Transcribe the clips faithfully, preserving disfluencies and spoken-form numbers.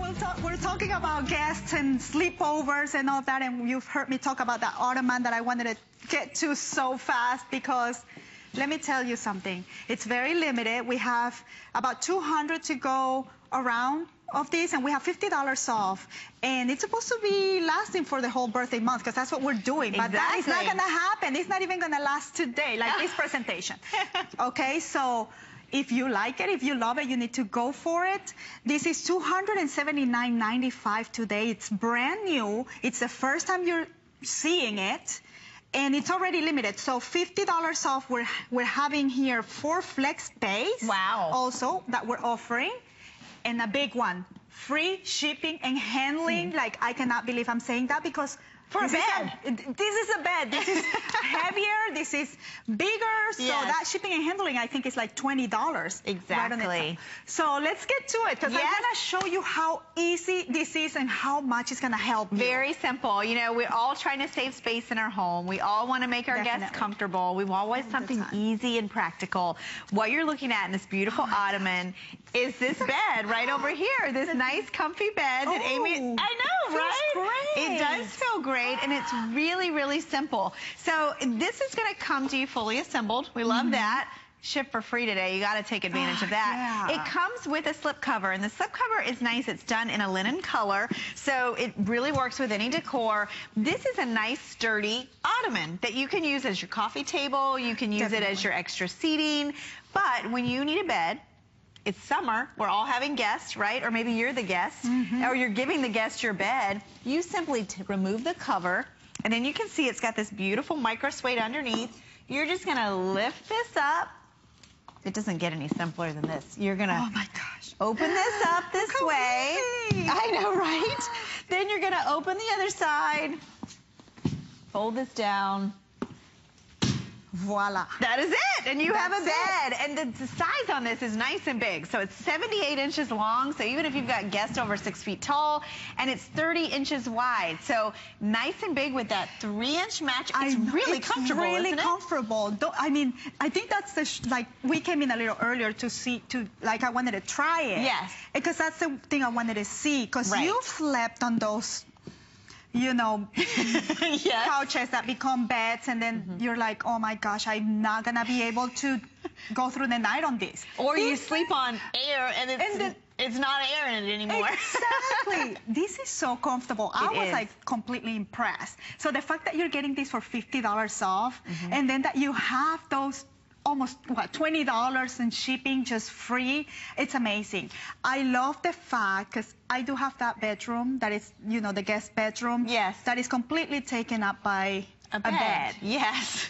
we'll talk, we're talking about guests and sleepovers and all that, and you've heard me talk about that ottoman that I wanted to get to so fast because let me tell you something. It's very limited. We have about two hundred to go around of these, and we have fifty dollars off. And it's supposed to be lasting for the whole birthday month because that's what we're doing. But Exactly. that is not going to happen. It's not even going to last today, like this presentation. Okay, so if you like it, if you love it, you need to go for it. This is two hundred seventy-nine ninety-five today. It's brand new. It's the first time you're seeing it. And it's already limited, so fifty dollars off. We're, we're having here four flex pays. Wow. Also, that we're offering. And a big one, free shipping and handling. Mm. Like, I cannot believe I'm saying that because for a bed. Is a, this is a bed. This is heavier. This is bigger. So yes. that shipping and handling, I think, is like twenty dollars. Exactly. Right, so let's get to it because yes. I'm going to show you how easy this is and how much it's going to help you. Very simple. You know, we're all trying to save space in our home. We all want to make our Definitely. guests comfortable. We all want something easy and practical. What you're looking at in this beautiful oh ottoman gosh. is this bed right over here. This nice, comfy bed that oh, Amy... I know, right? Great. It does feel great. And it's really, really simple. So this is going to come to you fully assembled. We love mm-hmm. that. Ship for free today. You got to take advantage of that. Yeah. It comes with a slip cover, and the slip cover is nice. It's done in a linen color, so it really works with any decor. This is a nice, sturdy ottoman that you can use as your coffee table. You can use Definitely. it as your extra seating. But when you need a bed, it's summer, we're all having guests, right? Or maybe you're the guest, mm-hmm. or you're giving the guest your bed. You simply t remove the cover, and then you can see it's got this beautiful micro suede underneath. You're just gonna lift this up. It doesn't get any simpler than this. You're gonna oh my gosh. open this up this way. Easy. I know, right? Then you're gonna open the other side, fold this down. Voila. That is it, and you That's have a bed. It. And the, the size on this is nice and big. So it's seventy-eight inches long, so even if you've got guests over six feet tall, and it's thirty inches wide. So nice and big with that three inch match. It's I know, really it's comfortable, really isn't it? comfortable. Don't, I mean, I think that's the, sh like, we came in a little earlier to see, to like, I wanted to try it. Yes. Because that's the thing I wanted to see, because right. you've slept on those, you know, yes. couches that become beds, and then mm-hmm. you're like, oh my gosh, I'm not gonna be able to go through the night on this. Or this, you sleep on air, and it's, and then, it's not air in it anymore. Exactly. This is so comfortable. It I was is. like completely impressed. So the fact that you're getting this for fifty dollars off, mm-hmm. and then that you have those almost, what, twenty dollars in shipping just free. It's amazing. I love the fact, because I do have that bedroom that is, you know, the guest bedroom. Yes. That is completely taken up by a bed. A bed. Yes.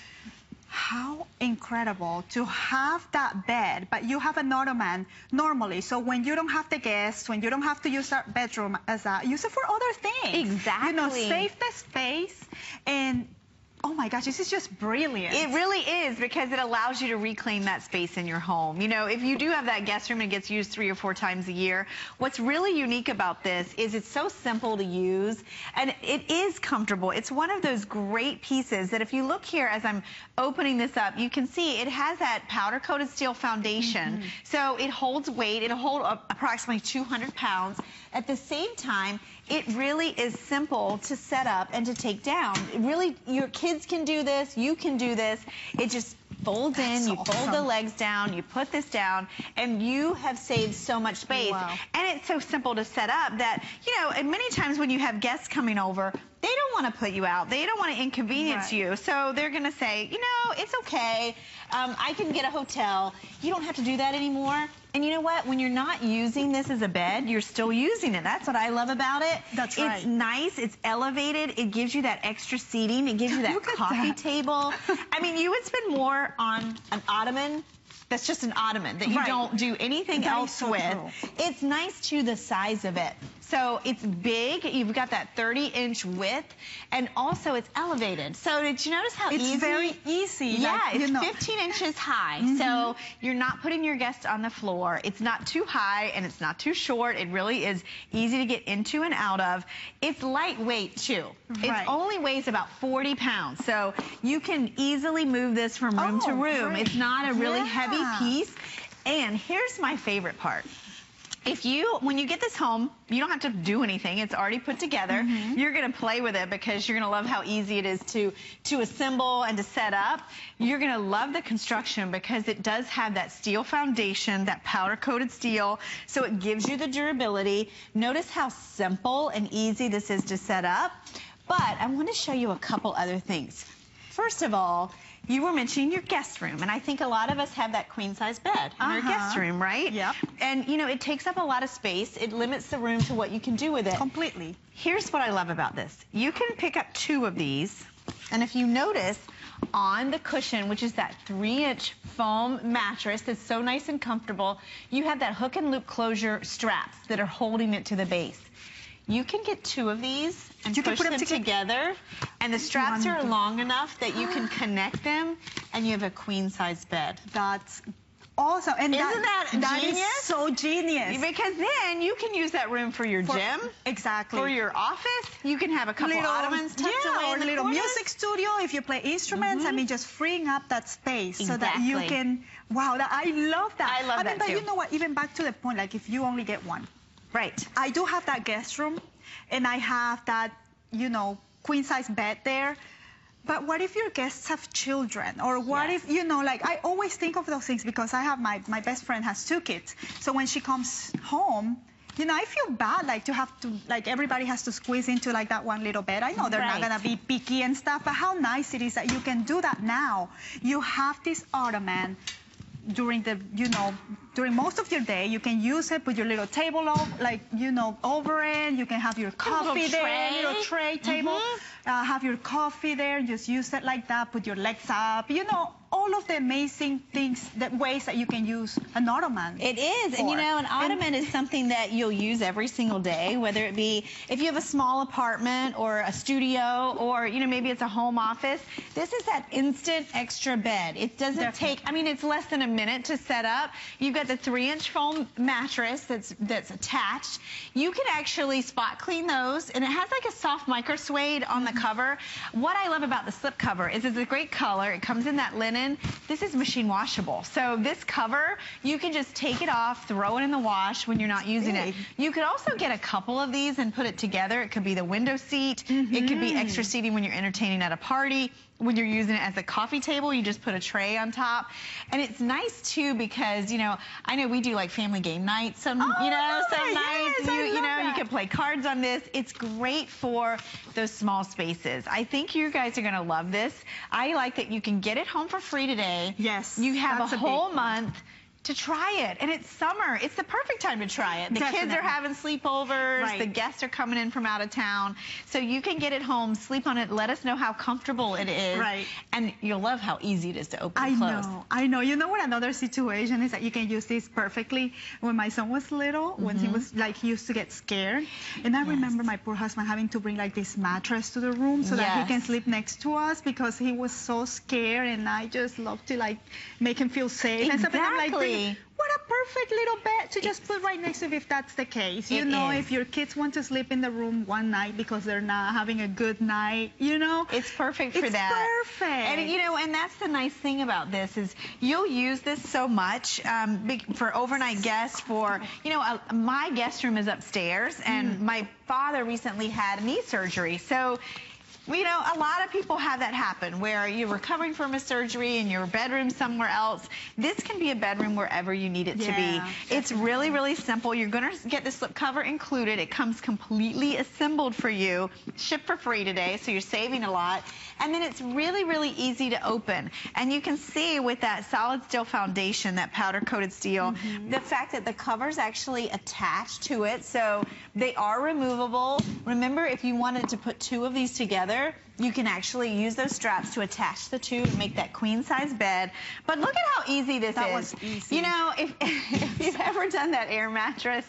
How incredible to have that bed, but you have an ottoman normally. So when you don't have the guests, when you don't have to use that bedroom as a, use it for other things. Exactly. You know, save the space and... Oh my gosh, this is just brilliant. It really is, because it allows you to reclaim that space in your home. You know, if you do have that guest room and it gets used three or four times a year, what's really unique about this is it's so simple to use, and it is comfortable. It's one of those great pieces that if you look here as I'm opening this up, you can see it has that powder-coated steel foundation. Mm-hmm. So it holds weight. It'll hold up approximately two hundred pounds. At the same time, it really is simple to set up and to take down. It really, your kids can do this, you can do this. It just folds That's in, you awesome. fold the legs down, you put this down, and you have saved so much space. Wow. And it's so simple to set up that, you know, and many times when you have guests coming over, they don't want to put you out. They don't want to inconvenience right. you. So they're going to say, you know, it's okay. Um, I can get a hotel. You don't have to do that anymore. And you know what? When you're not using this as a bed, you're still using it. That's what I love about it. That's right. It's nice. It's elevated. It gives you that extra seating. It gives you that Look at coffee that. table. I mean, you would spend more on an ottoman. That's just an ottoman that you right. don't do anything that else so with. True. It's nice to the size of it. So it's big. You've got that thirty inch width, and also it's elevated. So did you notice how it's easy? It's very easy. Yeah, like, it's you know. fifteen inches high. Mm-hmm. So you're not putting your guests on the floor. It's not too high and it's not too short. It really is easy to get into and out of. It's lightweight too. Right. It only weighs about forty pounds. So you can easily move this from room oh, to room. great. It's not a really yeah. heavy piece. And here's my favorite part. If you, when you get this home, you don't have to do anything. It's already put together. Mm-hmm. You're going to play with it because you're going to love how easy it is to, to assemble and to set up. You're going to love the construction because it does have that steel foundation, that powder-coated steel, so it gives you the durability. Notice how simple and easy this is to set up. But I want to show you a couple other things. First of all, you were mentioning your guest room, and I think a lot of us have that queen-size bed in uh-huh. our guest room, right? Yep. And, you know, it takes up a lot of space. It limits the room to what you can do with it. Completely. Here's what I love about this. You can pick up two of these, and if you notice, on the cushion, which is that three-inch foam mattress that's so nice and comfortable, you have that hook and loop closure straps that are holding it to the base. You can get two of these and you push can put them, them together, and the straps Wonderful. are long enough that you can connect them, and you have a queen-size bed. That's awesome. And Isn't that, that that genius? is so genius. Because then you can use that room for your for, gym. Exactly. For your office. You can have a couple little, ottomans tucked yeah, away or in the little corners. music studio if you play instruments. Mm-hmm. I mean, just freeing up that space exactly. so that you can. Wow, that, I love that. I love I that mean, but too. you know what? Even back to the point, like if you only get one. Right. I do have that guest room, and I have that, you know, queen-size bed there. But what if your guests have children? Or what yes. if, you know, like, I always think of those things because I have my, my best friend has two kids. So when she comes home, you know, I feel bad, like, to have to, like, everybody has to squeeze into, like, that one little bed. I know they're right. not going to be picky and stuff, but how nice it is that you can do that now. You have this ottoman during the, you know, during most of your day. You can use it, put your little table, over, like, you know, over it. You can have your coffee there, tray. little tray table. Mm-hmm. uh, have your coffee there, just use it like that, put your legs up, you know, all of the amazing things, that ways that you can use an ottoman. It is, for. and you know, an ottoman and, is something that you'll use every single day, whether it be if you have a small apartment or a studio or, you know, maybe it's a home office. This is that instant extra bed. It doesn't Definitely. take, I mean, it's less than a minute to set up. You've got the three-inch foam mattress that's that's attached. You can actually spot clean those, and it has like a soft micro suede on the cover. What I love about the slip cover is it's a great color. It comes in that linen. This is machine washable. So this cover, you can just take it off, throw it in the wash when you're not using Big. it. You could also get a couple of these and put it together. It could be the window seat. Mm-hmm. It could be extra seating when you're entertaining at a party. When you're using it as a coffee table, you just put a tray on top. And it's nice, too, because, you know, I know we do, like, family game nights some, oh, you know, some yes, nights. I You, you know, love you that. can play cards on this. It's great for those small spaces. I think you guys are going to love this. I like that you can get it home for free today. Yes, You have that's a a whole big- month to try it. And it's summer. It's the perfect time to try it. The kids Definitely. are having sleepovers. Right. The guests are coming in from out of town. So you can get it home, sleep on it, let us know how comfortable it is. Right. And you'll love how easy it is to open I and close. know, I know. You know what another situation is that you can use this perfectly? When my son was little, mm-hmm. when he was, like, he used to get scared. And I Yes. remember my poor husband having to bring, like, this mattress to the room so that he Yes. can sleep next to us because he was so scared. And I just love to, like, make him feel safe. And stuff. And I'm like, Exactly. what a perfect little bed to just put right next to it if that's the case. You It know, is. if your kids want to sleep in the room one night because they're not having a good night, you know. It's perfect for it's that. perfect. And, you know, and that's the nice thing about this is you'll use this so much um, big- for overnight guests, for, you know, uh, my guest room is upstairs, and Mm. my father recently had knee surgery. So, you know, a lot of people have that happen where you're recovering from a surgery in your bedroom somewhere else. This can be a bedroom wherever you need it Yeah, to be. It's really, really simple. You're going to get the slip cover included. It comes completely assembled for you, shipped for free today, so you're saving a lot. And then it's really, really easy to open. And you can see with that solid steel foundation, that powder-coated steel, mm-hmm. the fact that the cover's actually attached to it, so they are removable. Remember, if you wanted to put two of these together, you can actually use those straps to attach the two and make that queen-size bed. But look at how easy this That is. was easy. You know, if, if you've ever done that air mattress,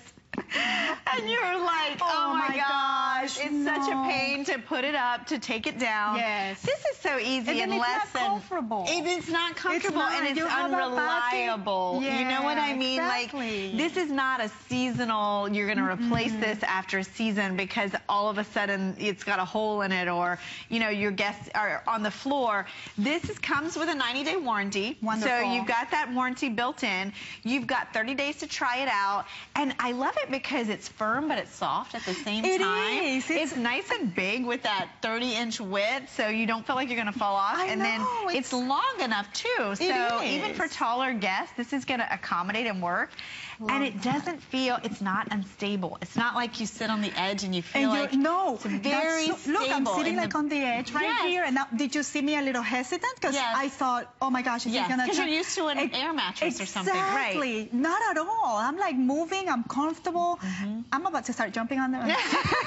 And you're like, oh, Oh my my gosh, gosh, it's such a no. pain to put it up, to take it down. Yes. This is so easy And in then it's less not than comfortable. It is not comfortable not. and it's You have a bucket. unreliable. You know what I Yeah, mean? exactly. Like, this is not a seasonal, you're going to replace Mm-mm. this after a season because all of a sudden it's got a hole in it, or, you know, your guests are on the floor. This is, comes with a ninety day warranty. Wonderful. So you've got that warranty built in. You've got thirty days to try it out. And I love it because it's firm, but it's soft at the same It time. is. It's- It's nice and big with that thirty inch width, so you don't feel like you're going to fall off. I and know, then it's- it's long enough, too. So It even is. for taller guests, this is going to accommodate and work. Love and it that. doesn't feel, it's not unstable. It's not like you sit on the edge and you feel And like you no, it's very that's so, look, I'm stable sitting in like the- on the edge right Yes. here, and now, did you see me a little hesitant? Because Yes. I thought, oh my gosh, is Yes, it gonna? 'cause turn- you're used to an Ex- air mattress or something, right. Exactly, not at all. I'm like moving, I'm comfortable. Mm-hmm. I'm about to start jumping on there. Look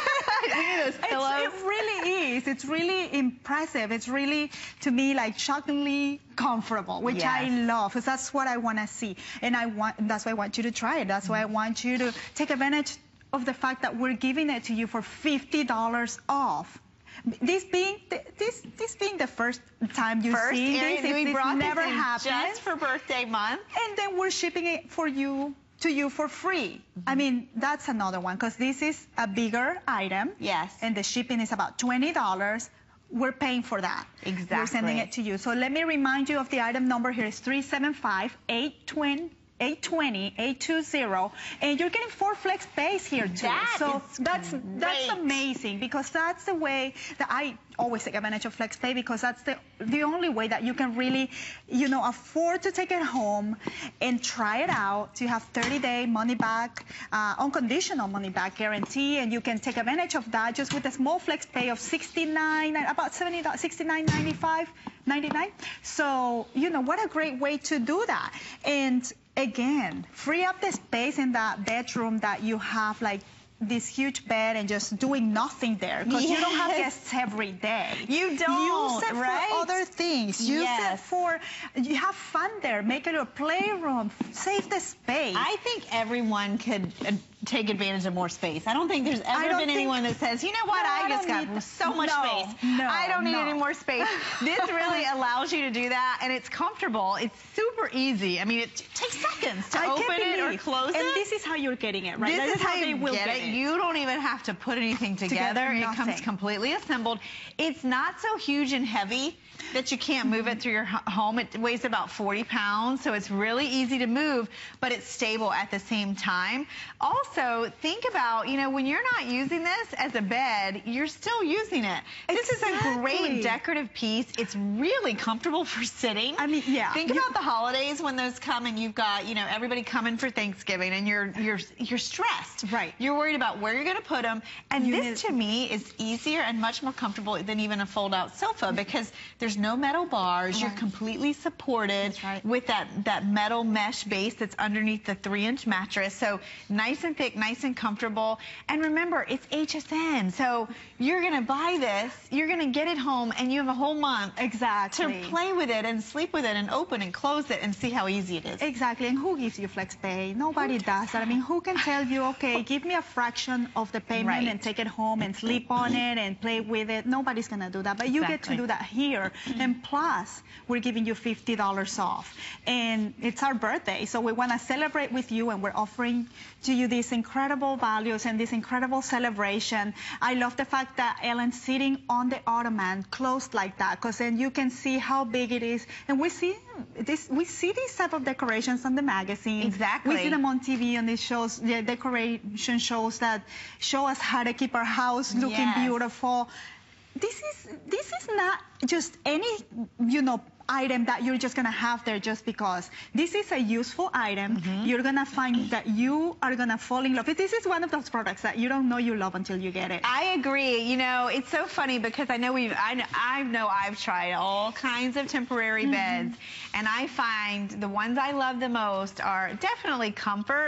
at those It's, pillows. it really is. It's really impressive. It's really, to me, like shockingly comfortable, which I Yes. love, because that's what I want to see. And I want, that's why I want you to try it. That's why I want you to take advantage of the fact that we're giving it to you for fifty dollars off. This being this this being the first time you First, see Erin, this, we if this brought never this in happens, just for birthday month. and then we're shipping it for you to you for free. I mean, that's another one, because this is a bigger item. Yes. And the shipping is about twenty dollars. We're paying for that. Exactly. We're sending it to you. So let me remind you of the item number here is three seven five, eight two zero, eight two zero, eight two zero, and you're getting four flex pays here too. That so is that's that's great. amazing, because that's the way that I always take advantage of flex pay, because that's the the only way that you can really, you know, afford to take it home and try it out. You have thirty day money back, uh, unconditional money back guarantee, and you can take advantage of that just with a small flex pay of sixty-nine, about seventy, sixty-nine ninety-five, ninety-nine. So, you know, what a great way to do that. And again, free up the space in that bedroom that you have, like this huge bed, and just doing nothing there, because you don't have Yes. guests every day. You don't, Use it right? for other things. Use Yes. it for, you have fun there. Make it a playroom. Save the space. I think everyone could uh, take advantage of more space. I don't think there's ever don't been think- anyone that says, you know what, No, I, I just don't got need- so much no, space. no, I don't need no. any more space. This really allows you to do that, and it's comfortable. It's super easy. I mean, it t- takes seconds to I can't open it or believe. close and it. this is how you're getting it, right? This That is how they you will get, it. You don't even have to put anything together. Together, It comes nothing. completely assembled. It's not so huge and heavy that you can't move it through your ho- home. It weighs about forty pounds, so it's really easy to move, but it's stable at the same time. Also, think about, you know, when you're not using this as a bed, you're still using it. This is a great Exactly. decorative piece. It's really comfortable for sitting. I mean, yeah. Think You- about the holidays when those come and you've got, you know, everybody coming for Thanksgiving, and you're you're you're stressed. Right. You're worried about where you're going to put them. And You this, need- to me, is easier and much more comfortable than even a fold-out sofa, because there's no metal bars. You're Right. completely supported That's right. with that, that metal mesh base that's underneath the three-inch mattress. So nice and thick, nice and comfortable. And remember, it's H S N. So you're going to buy this, you're going to get it home, and you have a whole month Exactly. to play with it and sleep with it and open and close it and see how easy it is. Exactly, and who gives you flex pay? Nobody does that. I mean, who can tell you, okay, give me a fraction of the payment Right. and take it home and sleep on it and play with it? Nobody's gonna do that, but you get Exactly. to do that here. And plus, we're giving you fifty dollars off. And it's our birthday, so we wanna celebrate with you, and we're offering to you these incredible values and this incredible celebration. I love the fact that Ellen's sitting on the ottoman, closed like that, because then you can see how big it is. And we see this, we see these type of decorations on the magazines. Exactly. We see them on T V on these shows, the decoration shows that show us how to keep our house looking Yes. beautiful. This is this is not just any, you know, item that you're just gonna have there just because. This is a useful item. Mm-hmm. You're gonna find that you are gonna fall in love. This is one of those products that you don't know you love until you get it. I agree. You know, it's so funny because I know we've, I know, I know I've tried all kinds of temporary Mm-hmm. beds, and I find the ones I love the most are definitely comfort,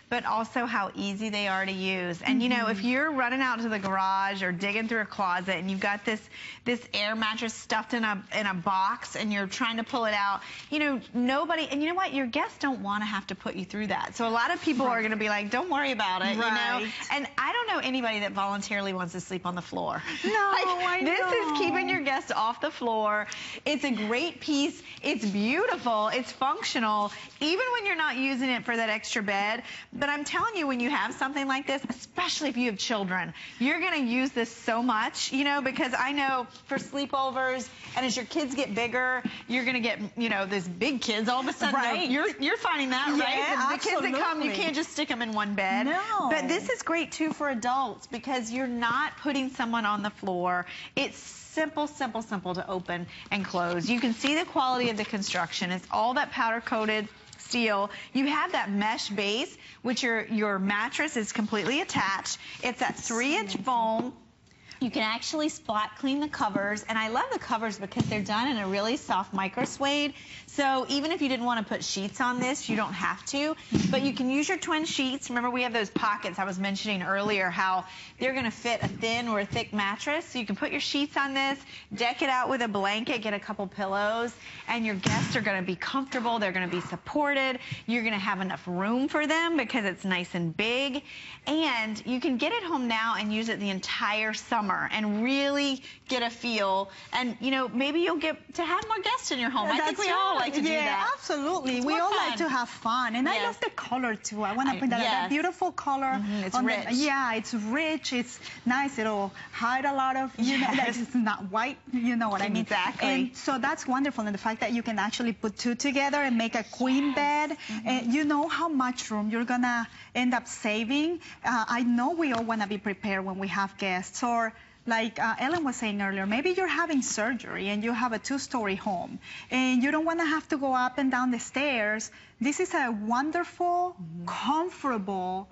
but also how easy they are to use. And you know, if you're running out to the garage or digging through a closet and you've got this this air mattress stuffed in a in a box and you're trying to pull it out, you know, nobody, and you know what, your guests don't want to have to put you through that. So a lot of people Right. are going to be like, don't worry about it, Right. you know. And I don't know anybody that voluntarily wants to sleep on the floor. No, I This know. is keeping your guests off the floor. It's a great piece. It's beautiful. It's functional, even when you're not using it for that extra bed. But I'm telling you, when you have something like this, especially if you have children, you're going to use this so much, you know, because I know for sleepovers, and as your kids get bigger, you're going to get, you know, these big kids. All of a sudden, Right. you're, you're finding that, Yeah, right? The, the kids that come, you absolutely. can't just stick them in one bed. No. But this is great, too, for adults because you're not putting someone on the floor. It's simple, simple, simple to open and close. You can see the quality of the construction. It's all that powder-coated steel. You have that mesh base, which your, your mattress is completely attached. It's that three-inch foam. You can actually spot clean the covers, and I love the covers because they're done in a really soft micro suede. So even if you didn't want to put sheets on this, you don't have to. But you can use your twin sheets. Remember, we have those pockets I was mentioning earlier, how they're going to fit a thin or a thick mattress. So you can put your sheets on this, deck it out with a blanket, get a couple pillows, and your guests are going to be comfortable. They're going to be supported. You're going to have enough room for them because it's nice and big. And you can get it home now and use it the entire summer and really get a feel. And, you know, maybe you'll get to have more guests in your home. I think That's we all right. like to do yeah, that. absolutely. It's we more all fun. like to have fun. And I Yes. love the color, too. I want I- to put that, yes. that beautiful color. Mhm, it's on rich. The, yeah, it's rich. It's nice. It'll hide a lot of, you know, Yes. like it's not white. You know what I mean? Exactly. And so that's wonderful. And the fact that you can actually put two together and make a queen bed. Mm-hmm. And you know how much room you're going to end up saving. Uh, I know we all want to be prepared when we have guests. Or like uh, Ellen was saying earlier, maybe you're having surgery and you have a two-story home and you don't want to have to go up and down the stairs. This is a wonderful, Mm-hmm. comfortable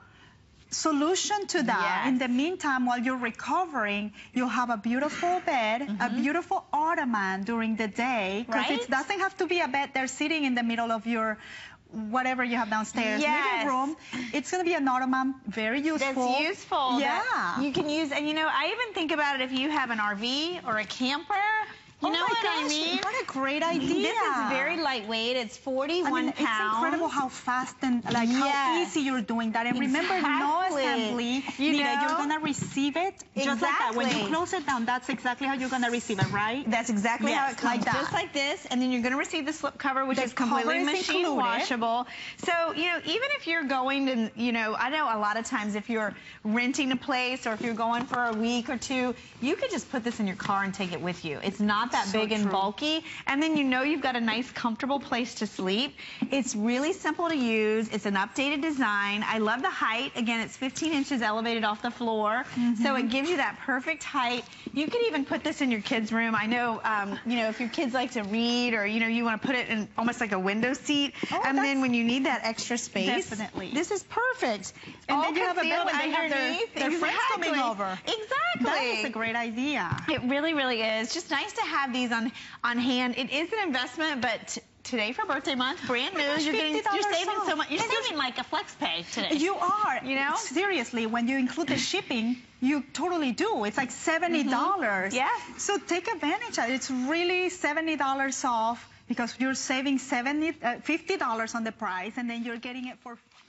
solution to that. Yes. In the meantime, while you're recovering, you'll have a beautiful bed, a beautiful ottoman during the day, because Right? it doesn't have to be a bed there sitting in the middle of your whatever you have downstairs, Yes. living room. It's going to be an ottoman, very useful. That's useful. Yeah. That you can use, and you know, I even think about it if you have an R V or a camper. You oh know my what gosh, I mean? What a great idea. This is very lightweight. It's forty-one I mean, pounds. It's incredible how fast and like how Yes. easy you're doing that. And remember, no Exactly. assembly. You Nita, know? you're gonna receive it just like that. When you Exactly. close it down, that's exactly how you're gonna receive it, right? That's exactly how Yes, it comes, like that. just like this, and then you're going to receive the slip cover, which The is completely cover is machine included. washable. So, you know, even if you're going to, you know, I know a lot of times if you're renting a place or if you're going for a week or two, you could just put this in your car and take it with you. It's not that So big and true. bulky, and then you know you've got a nice, comfortable place to sleep. It's really simple to use. It's an updated design. I love the height. Again, it's fifteen inches elevated off the floor, so it gives you that perfect height. You could even put this in your kids' room. I know, um, you know, if your kids like to read, or you know, you want to put it in almost like a window seat, Oh, and then that's- when you need that extra space, Definitely. this is perfect. And All then you have a bed concealed when they have their- underneath. their friends coming Exactly. over. Exactly. That is a great idea. It really, really is. Just nice to have these on on hand. It is an investment, but t today for birthday month, brand new. gosh, You're getting, fifty dollars you're saving off. so much. You're And there's- saving like a flex pay today. You are. You know? Seriously, when you include the shipping, you totally do. It's like seventy dollars. Yeah. So take advantage of it. It's really seventy dollars off because you're saving seventy, uh, fifty dollars on the price, and then you're getting it for